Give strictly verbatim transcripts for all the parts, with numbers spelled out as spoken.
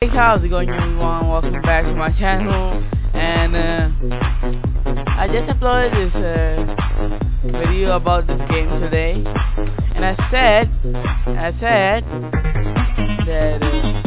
Hey, how's it going, everyone? Welcome back to my channel. And uh, I just uploaded this uh, video about this game today, and I said, I said that uh,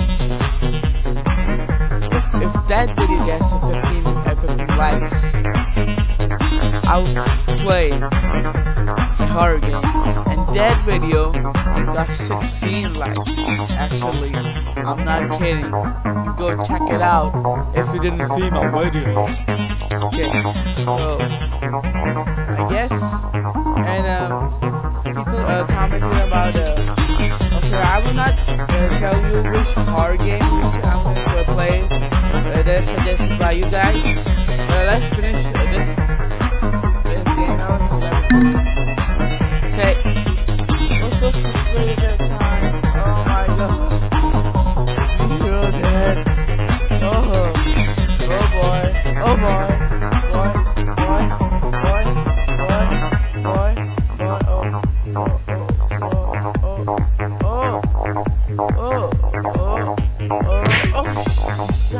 if, if that video gets fifteen, uh, fifteen likes, I will play a horror game. And that video got sixteen likes. Actually, I'm not kidding. Go check it out if you didn't see my video. Okay, so I guess, and um, people uh, commented about uh, okay, I will not uh, tell you which horror game which I'm going to play. Uh, that's suggested by you guys. Uh, let's finish uh, this this game. I was eleven two. Okay, I was so frustrated at the time. Oh my god, zero deaths. Oh, oh boy, oh boy, boy, boy, boy, boy, boy, boy, oh, oh, oh, oh, oh, oh, oh, oh, oh, shit.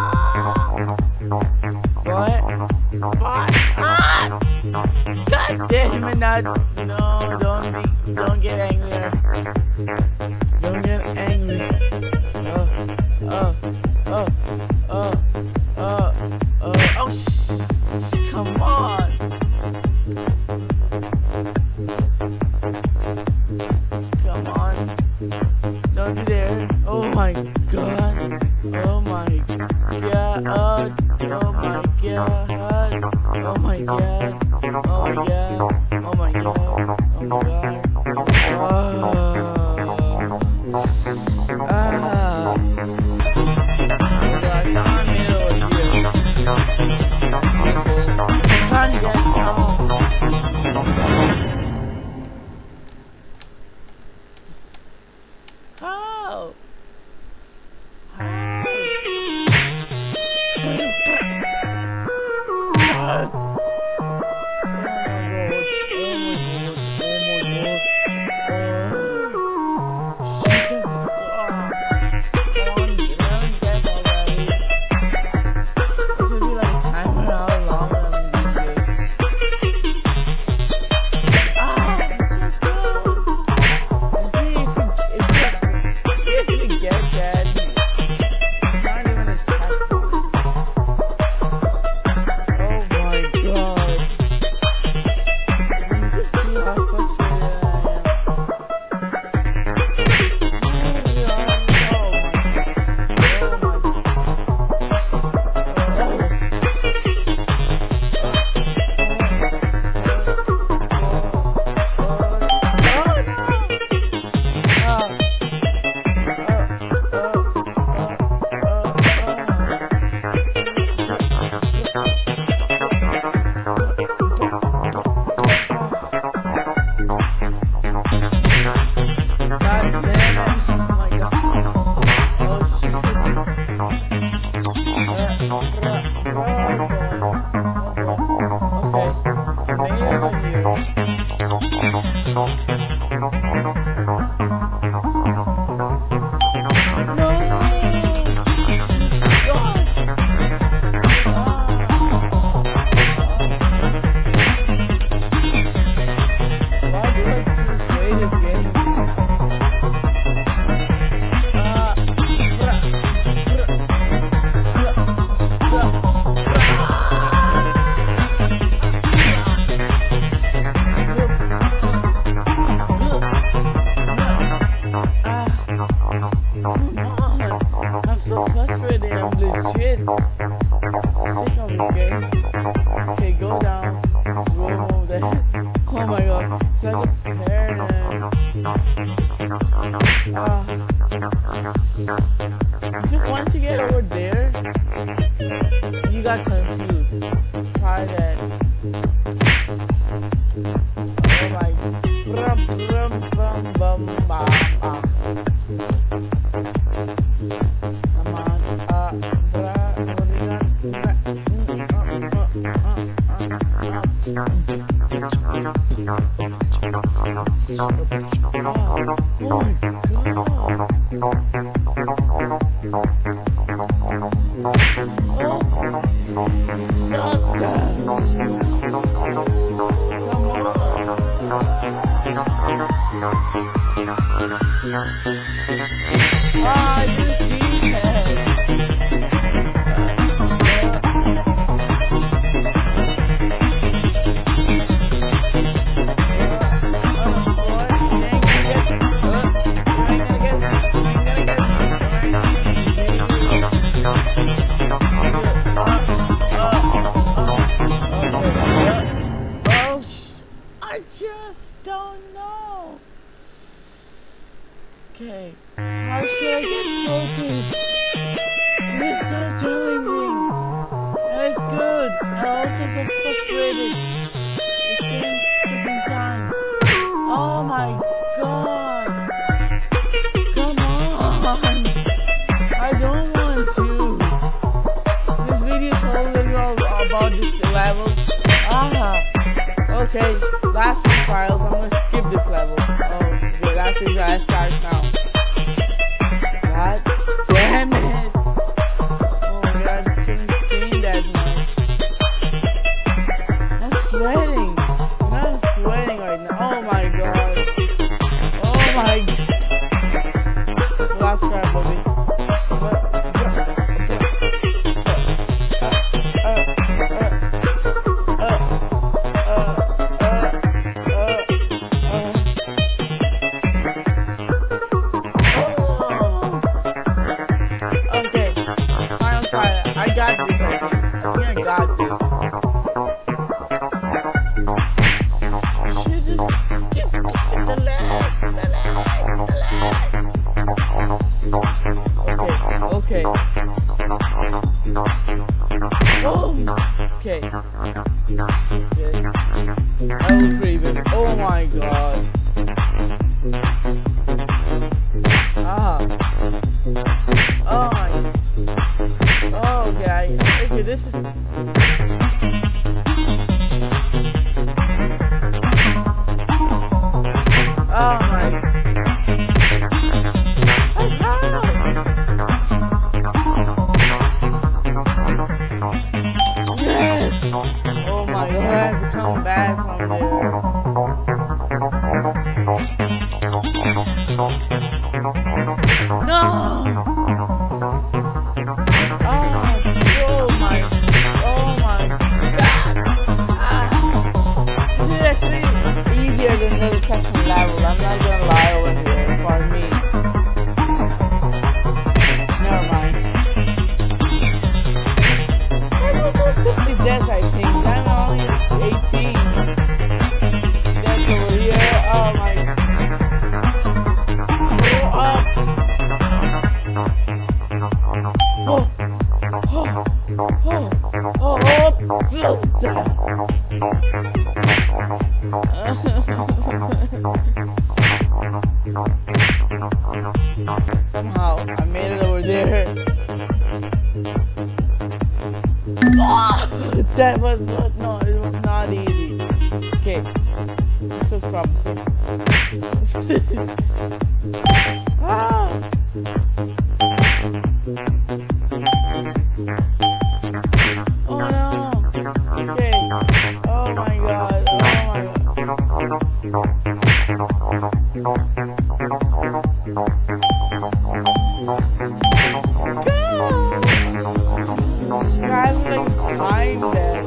What? What? Ah! God damn it, not, no, don't be, don't get angry. Don't get angry. Oh, oh, oh, oh, oh, oh, oh, sh come on. Come on. Don't you dare. Oh my god. Oh my god. Oh, oh my god. Oh my god. Oh my god. Oh my god. Oh my god. Oh. Ah. Oh god, someone made it over here. Can't get down. How? How? I'm so frustrated, I'm legit sick of this game. Okay, go down, go move the head. Oh my god, it's like a paradigm. Ah. So once you get over there, you got confused. Try that. Oh my brum, brum, bum, bum, bum. Come on, uh, bra, what do you got? Oh my god. Ah, I didn't see that. I just don't know. Okay, how should I get focused? This is so challenging. And it's good. I'm also so frustrated. The same freaking time. Oh my god. Come on. I don't want to. This video is already all about this level. Ah. Okay, last few files, I'm gonna skip this level. Oh, okay, last few files, I start now. God damn it! Oh my god, I shouldn't screen that much. I'm sweating. I'm not sweating right now. Oh my god. Oh my god. Last try, buddy. I got this, I think. I think I got this. Should just, just get the leg, the leg, the leg. Okay, okay. Boom! Okay. Yes. I was Raven. Oh my god. Ah. Oh my. Oh, okay, I, okay, this is... Oh my... Yes! Oh my god, I have to come back from there. No! Oh my, oh my god! Ah. This is actually easier than the second level, I'm not gonna lie over here, for me. Never mind. There was fifty deaths, I think, I'm only eighteen. Deaths over here, oh my god. Go up! Oh! Oh, oh, oh, somehow I made it over there. Oh, that was not, no, it was not easy. Okay, this looks promising. Ah. Oh no! Okay. Oh my god. Oh my god. I would like time that.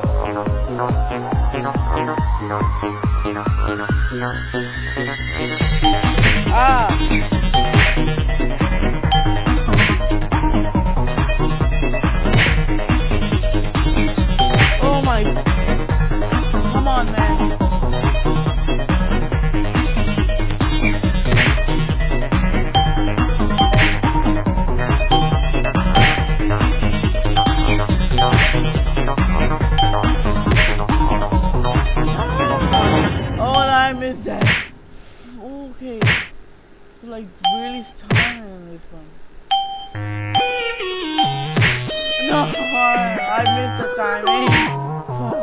Ah! Oh my... Come on, man. Oh, I missed that. Okay. So, like, really stunning in this one. No, I missed the timing. Fuck.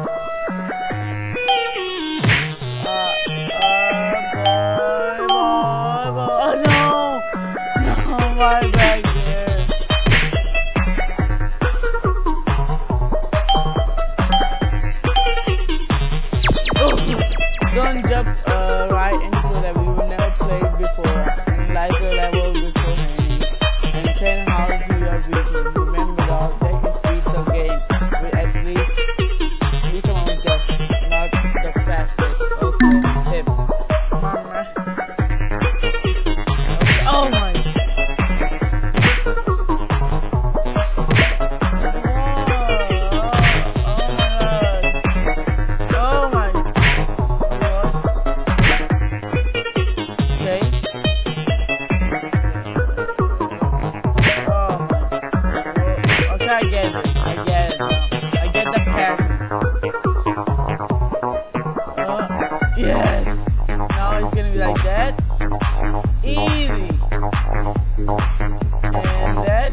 Uh, uh, boy, boy, boy. No! No, my bad.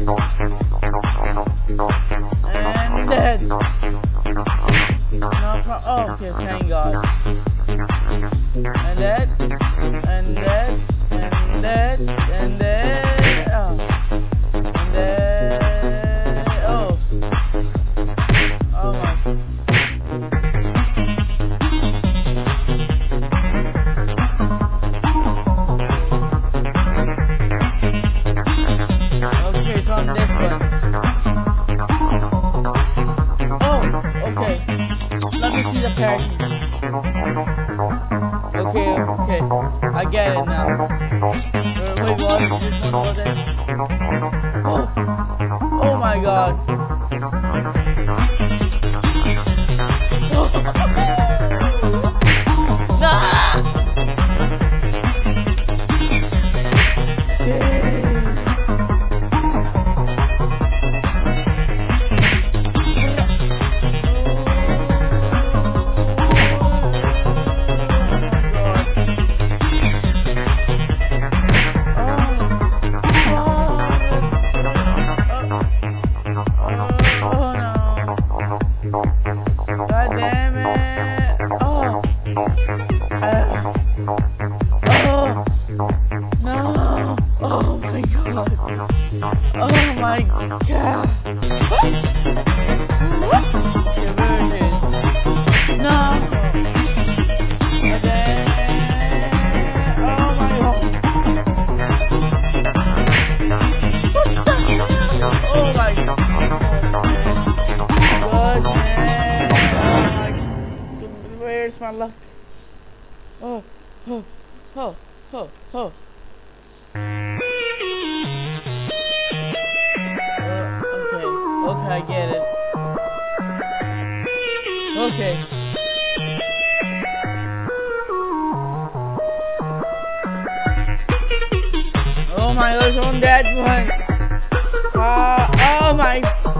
And dead. No, from, oh, okay, thank God. And dead. And dead. And dead. And dead. Oh. And dead. Oh. Oh my. Okay, so on this one. Oh, okay. Let me see the party. Okay, okay. I get it now. Wait, wait, what? This one was it? Oh, oh my God. No! Shit. Oh my God! Okay, where it is? No! And then, oh my God! What the hell? Oh my goodness! Goodness! Oh my, where's my luck? Oh, oh, oh, oh, oh. Okay, I get it. Okay. Oh my God, it's on that one. Uh, oh my.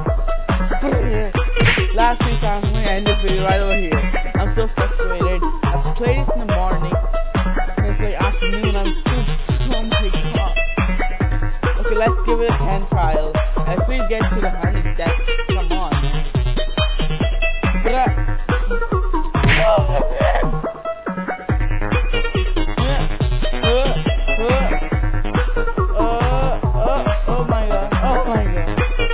Last three songs, I'm gonna end this video right over here. I'm so frustrated. I played this in the morning. It's like afternoon. I'm so. Oh my God. Okay, let's give it a ten trial. Let's please get to the one hundred deaths. Come on, man. But I... Oh, uh, uh, uh, oh my God. Oh my God.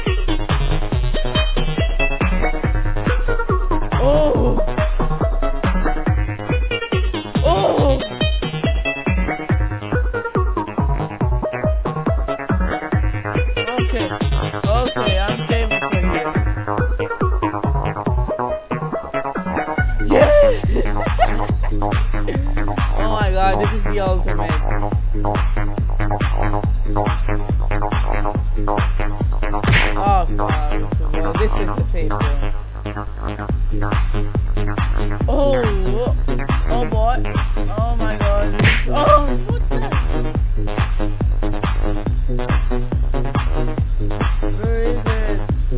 Oh. Oh. Okay. Okay, I'm saving for here. Yeah! Oh my God, this is the ultimate. Oh God, well, this is the safe one. Oh, oh boy. Oh my God. Oh, what the? Where is it?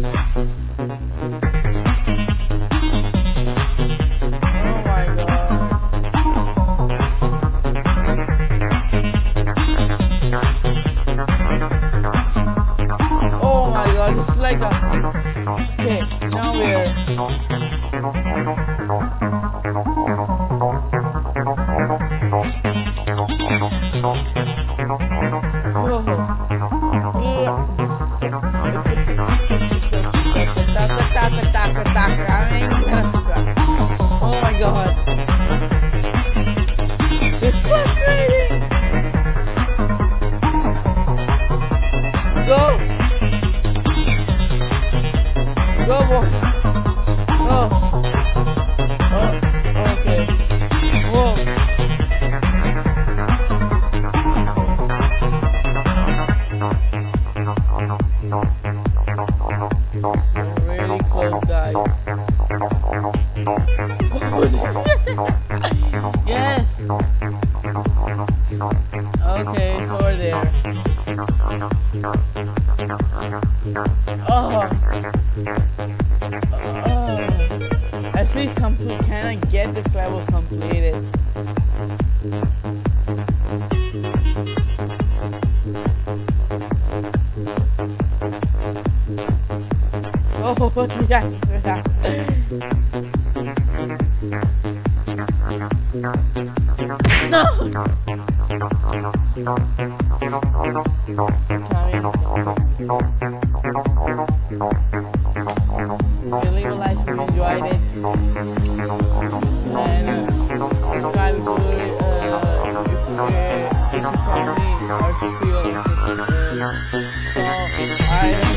Oh my God. Oh my God, it's like a... Okay, now we're... Oh my God. It's frustrating. Go. Go, boy. Oh. Oh. Okay. Whoa. Really close, guys. Yes. Okay, so we're there. Oh. Oh. At least complete. Can I get this level completed? Thank you. Oh, yes. No! If you leave a like if you enjoyed it. And uh, subscribe if you, uh, if, uh, if you saw me or if you feel like this. Uh, so, alright.